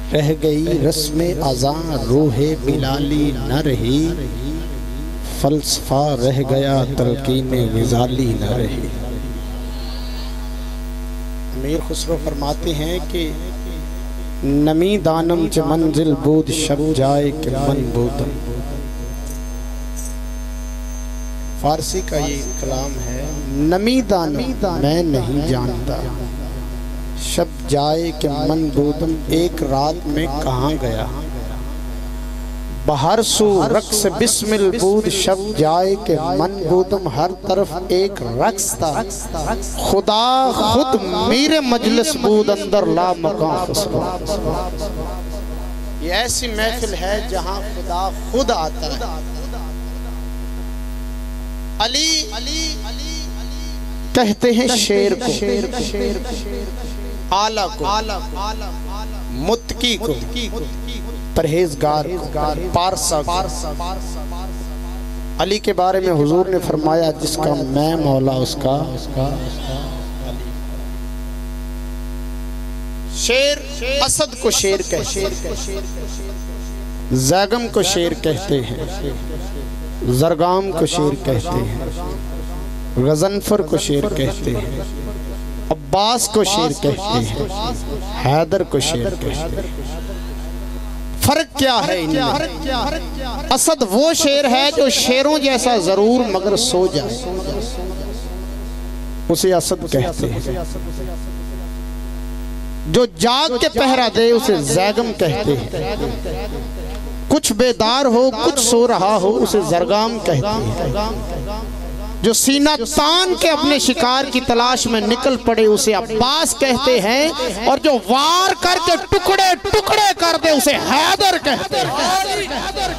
رہ گئی رسم اذان روح بلالی نہ رہی، فلسفہ رہ گیا تلقین غزالی نہ رہی۔ امیر خسرو فرماتے ہیں کہ نمی دانم چ منزل بود شب جائے کہ من بودم۔ فارسی کا یہ کلام ہے، نمی دانم میں نہیں جانتا، شب جائے کہ من بودم ایک رات میں کہاں گیا، بہر سو رقص بسمل بود شب جائے کہ من بودم، ہر طرف ایک رقص تھا، خدا خود میرے مجلس بود اندر لا مکان خسرو۔ یہ ایسی محفل ہے جہاں خدا خود آتا ہے۔ علی کہتے ہیں شیر کو، آلہ کو، متقی کو، پرہیزگار کو، پارسا کو۔ علی کے بارے میں حضور نے فرمایا جس کا میں مولا اس کا شیر۔ اسد کو شیر کہتے ہیں، زیگم کو شیر کہتے ہیں، زرگام کو شیر کہتے ہیں، غضنفر کو شیر کہتے ہیں، عباس کو شیر کہتے ہیں، حیدر کو شیر کہتے ہیں۔ فرق کیا ہے ان میں؟ اسد وہ شیر ہے جو شیروں جیسا ضرور مگر سو جائے، اسے اسد کہتے ہیں۔ جو جاگ کے پہرا دے اسے زیگم کہتے ہیں۔ کچھ بیدار ہو کچھ سو رہا ہو اسے زرگام کہتے ہیں۔ جو سینہ تان کے اپنے شکار کی تلاش میں نکل پڑے اسے عباس کہتے ہیں، اور جو وار کر کے ٹکڑے ٹکڑے کر دے اسے حیدر کہتے ہیں،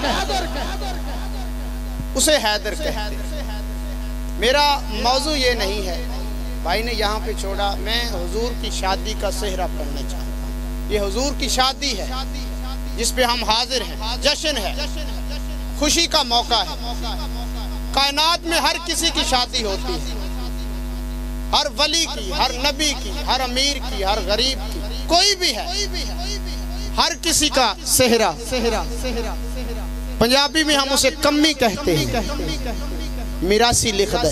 اسے حیدر کہتے ہیں۔ میرا موضوع یہ نہیں ہے، بھائی نے یہاں پہ چھوڑا، میں حضور کی شادی کا صحرا پڑھنا چاہتا ہوں۔ یہ حضور کی شادی ہے جس پہ ہم حاضر ہیں، جشن ہے، خوشی کا موقع ہے۔ کائنات میں ہر کسی کی شادی ہوتی ہے، ہر ولی کی، ہر نبی کی، ہر امیر کی، ہر غریب کی، کوئی بھی ہے، ہر کسی کا صحرا۔ پنجابی میں ہم اسے کمی کہتے ہیں، میراسی لکھ دے،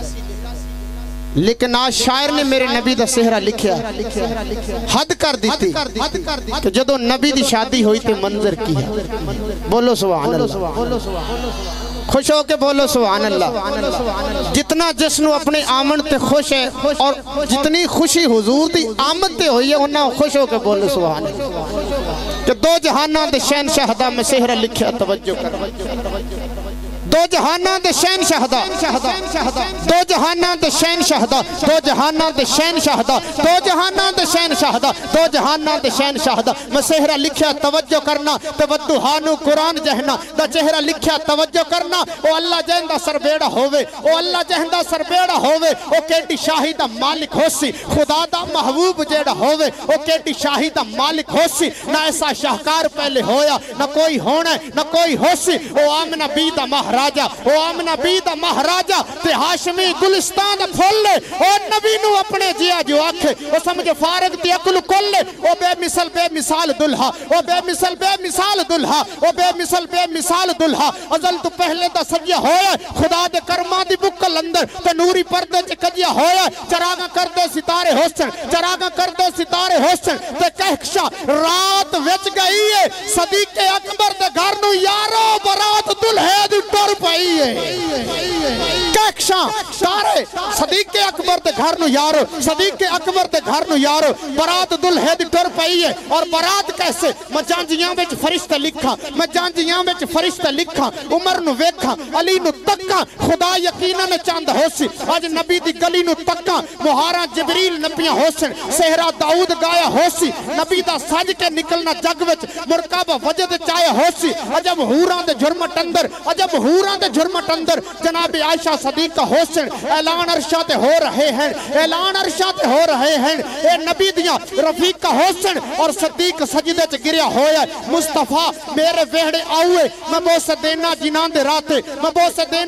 لیکن آج شاعر نے میرے نبی دا صحرا لکھیا، حد کر دیتی کہ جدو نبی دی شادی ہوئی تے منظر کی ہے۔ بولو سبحان اللہ، خوش ہو کے بولو سبحان اللہ۔ جتنا جشن اپنے آمن تے خوش ہے، اور جتنی خوشی حضور دی آمد تے ہوئی ہے انہاں خوش ہو کے بولو سبحان اللہ۔ کہ دو جہاناں دے شہنشاہ دا میں صحرا لکھیا، توجہ کر۔ دو جہاناں دے شہنشاہ دا، دو جہاناں دے شہنشاہ دا، دو جہاناں دے شہنشاہ دا، دو جہاناں دے شہنشاہ دا، دو جہاناں دے شہنشاہ دا میں صحرا لکھیا، توجہ کرنا۔ تودہانو قرآن جہنا دا چہرہ لکھیا، توجہ کرنا۔ او اللہ جہندہ سربیڑا ہووے، او اللہ جہندہ سربیڑا ہووے، او کیٹی شاہی دا مالک ہو سی، خدا دا محبوب جیڑا ہووے، او کیٹی شاہی دا مالک ہو سی۔ نہ ایسا شاہکار پہلے ہویا، نہ کوئی ہونا، نہ کوئی ہو سی۔ او آمنہ بی دا مہراجہ، او آمنہ بی دا مہراجہ تے ہاشمی گلستان دا پھول لے، او نبی نو اپنے جیا جو آکھے، او سمجھ فارغ تی اکل کل لے۔ او بے مثال دلہا، او بے مثال دلہا، او بے مثال دلہا۔ ازل تو پہلے دا سجیہ ہویا، خدا دے کرمان دی بکل اندر تے نوری پردے چکجیہ ہویا۔ چراغاں کر دے ستارے حسن، چراغاں کر دے ستارے حسن تے کہکشا رات وچ گئی ہے، صدیق اکبر دے گھر نو یارو برات دلہے دی ٹر پئی ہے۔ کہکشا تارے صدیق اکبر دے گھر نو یارو، صدیق اکبر دے گھر نو یارو برات دلہے دی ٹر پئی ہے۔ اور برات کیسے؟ میں جانجیاں وچ فرشتہ لکھا، میں جانجیاں وچ فرشتہ لکھا، عمر نو ویکھا، علی نو تکا، خدا یقیناً چاند ہو سی۔ آج نبی دی گلی نو تکا، مہارا جبریل نبیاں ہو سن، صحرا داؤد گایا ہو سی، نبی دا سج کے نکلنا جگ وچ مرکب وجد چاہے ہو سی۔ عجب حوراں دے جرمٹ اندر، عجب حوراں دے جرمٹ اندر جناب عائشہ صدیقہ ہو سن۔ اعلان عرشات ہو رہے ہیں، اعلان عرشات ہو رہے ہیں، اے نبی دیاں رفیقہ ہو سن۔ اور صدیق سجدے چ گریا ہویا، مصطفیٰ میرے ویڑے آؤے، میں بوسے دینا جنان دے راتے، میں بوسے دینا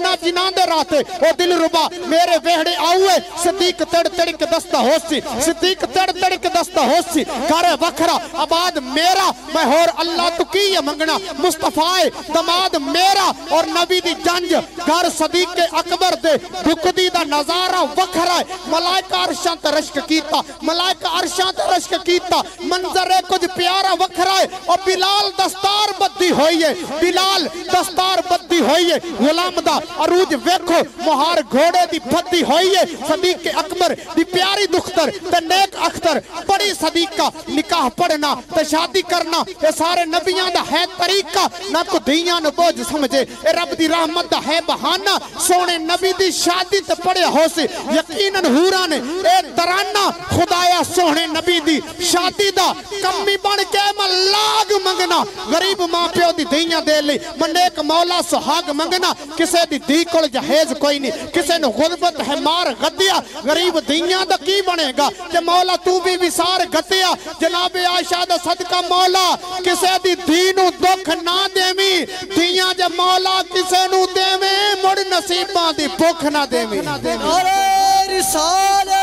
جنہ جنان دے راتے او دل ربا میرے ویڑے آؤے صدیق تڑ تڑ کے دستہ ہوسی صدیق تڑ تڑ کے دستہ ہوسی گھر وکھرا آباد میرا میں ہور اللہ تو کی یہ منگنا مصطفیٰ دماد میرا اور نبی دی جنج گھر صدیق اکبر دے دکھدی دا نظارہ وکھرا ہے ملائکہ عرشان تے رشک کیتا ملائکہ عرشان تے رشک کیتا منظر کچھ پیارا وکھرا ہے اور بلال دستار بدی ہوئی ہے بلال دستار بدی ہوئی ہے غلام دا عروج ویکھو مہار گھوڑے دی بدی ہوئی ہے صدیق اکبر دی پیاری دختر تے نیک اختر بڑی صدیق کا نکاح پڑھنا تے شادی کرنا یہ سارے نبیان دا ہے طریقہ نہ کو دیاں نہ بوجھ سمجھے اے رب دی رحمت دا ہے بہانہ سونے نبی دی شادی تے پڑے ہو سے یقیناً حوران اے ترانہ خدایا سونے نبی دی شادی دا کمی بن کے من لاگ منگنا غریب ماں پیو دی دیاں دے لی من ایک مولا سہاگ منگنا کسے دی دی کل جہیز کوئی نہیں کسے نے غربت ہے مار غدیا غریب دیاں دا کی بنے گا کہ مولا تو بھی وسار غدیا جناب عائشہ دا صدقہ مولا کسے دی دینو دکھ نہ دیمی دیاں جے مولا کسے نو دیمی مڑ نصیباں دی بھوک نہ دیمی رسالت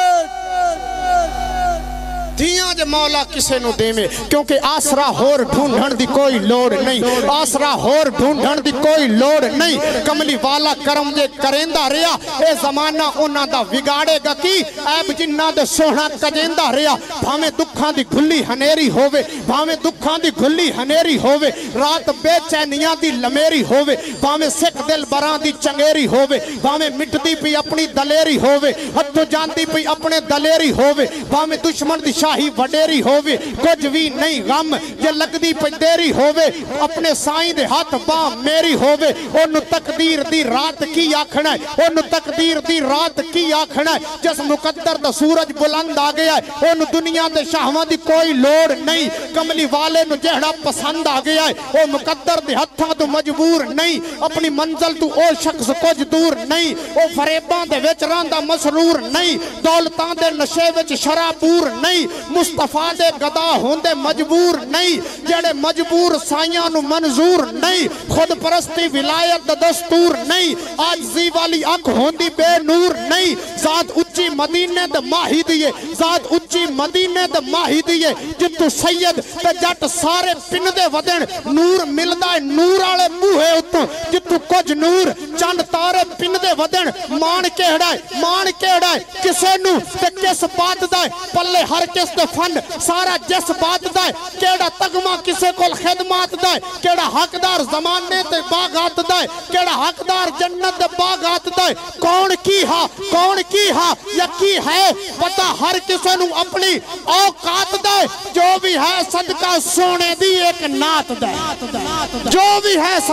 دیاں جے مولا کسے نو دے میں کیونکہ آسرا ہور ڈھونڈھن دی کوئی لوڑ نہیں آسرا ہور ڈھونڈھن دی کوئی لوڑ نہیں کملی والا کرم جے کریندہ ریا اے زمانہ انہاں دا وگاڑے گا کی ایب جنہ دے سونا کجیندہ ریا بھامیں دکھاں دی گھلی ہنیری ہووے بھامیں دکھاں دی گھلی ہنیری ہووے رات بے چینیاں دی لمیری ہووے بھامیں سکھ دل بران دی چنگیری ہووے بھامیں مٹ دی پی اپنی دلیری ہووے ہتھو جان دی پی اپنے دلیری ہووے بھامیں دشمن دی شاہی وڈیری ہووے کچھ بھی نہیں غم یہ لگ دی پہ دیری ہووے اپنے سائیں دے ہاتھ باں میری ہووے انہوں تقدیر دی رات کی آکھنا ہے انہوں تقدیر دی رات کی آکھنا ہے جس مقدر دا سورج بلند آ گیا ہے انہوں دنیا دے شاہواں دی کوئی لوڑ نہیں کملی والے نو جہڑا پسند آ گیا ہے او مقدر دے ہتھاں تو مجبور نہیں اپنی منزل تو او شخص کچھ دور نہیں او فریباں دے وچ راندہ مسرور نہیں دولتاں دے نشے وچ شرابور نہیں مصطفیٰ دے گدا ہوندے مجبور نہیں جڑے مجبور سائیاں نو منظور نہیں خود پرستی ولایت دا دستور نہیں آجزی والی اک ہوندی بے نور نہیں ذات اچھی مدینے دے ماہی دیئے ذات اچھی مدینے دے ماہی دیئے جتو سید تے جٹ سارے پن دے ودن نور ملدہ ہے نور آلے موہے اتو جتو کچھ نور چند تارے پن دے ودن مان کہڑا ہے کسے نو تے کس بات دائے پلے ہر کس دے فن سارا جس بات دائے کیڑا تگمہ کسے کول خدمات دائے کیڑا حقدار زمانے تے باغات دائے کیڑا حقدار جنت دے باغات دائے کون کی ہا یا کی ہے پتہ ہر کسے نو اپنی اوقات دائے جو بھی ہے صدقہ سونے دی ایک نات دائے جو بھی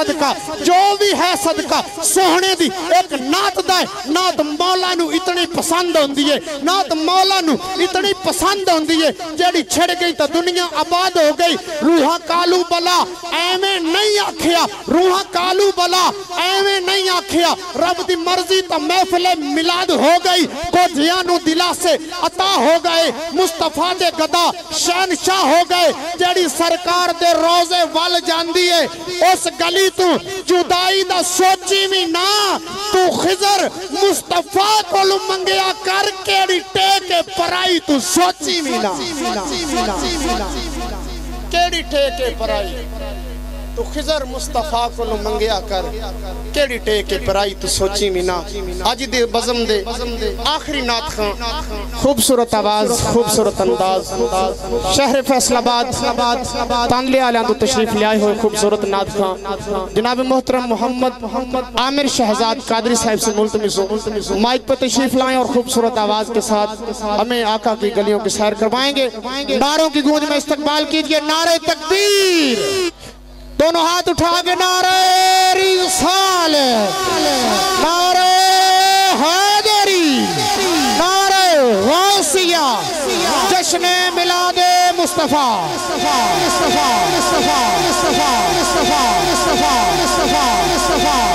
ہے صدقہ سونے دی ایک نات دائے نات مولا نو اتنی پسند ہوندی ہے نات مولا نو اتنی پسند ہوندی ہے جیڑی چھڑ گئی تا دنیا آباد ہو گئی روحہ کالو بلا ایویں نہیں آکھیا روحہ کالو بلا ایویں نہیں آکھیا رب دی مرضی تا محفل ملاد ہو گئی کو جیانو دلا سے عطا ہو گئے مصطفیٰ دے گدا شہنشاہ ہو گئے جیڑی سرکار دے روزے وال جاندی ہے اس گلی تو جدائی دا سوچی بھی نا تو خضر مصطفیٰ کو منگیا کر کیڑی ٹیکے پرائی تو سوچی بھی نا کیڑی ٹیکے پرائی تو خضر مصطفیٰ کو منگیا کر کیڑی ٹیکے پرائی تو سوچی بھی نا آج دے بزم دے آخری نات خان خوبصورت آواز خوبصورت انداز شہر فیصل آباد تانلے آلیاں تو تشریف لے آئے ہوئے خوبصورت نات خان جناب محترم محمد عامر شہزاد قادری صاحب سے ملتمس ہو مائک پر تشریف لائیں اور خوبصورت آواز کے ساتھ ہمیں آقا کی گلیوں کی سیر کروائیں گے نعروں کی گونج میں استقبال کیجئے نعرہ تکبیر دونوں ہاتھ اٹھا کے نعرہ رسالت نعرہ حیدری نعرہ غوثیہ جشن میلاد مصطفیٰ مصطفیٰ مصطفیٰ مصطفیٰ مصطفیٰ مصطفیٰ مصطفیٰ مصطفیٰ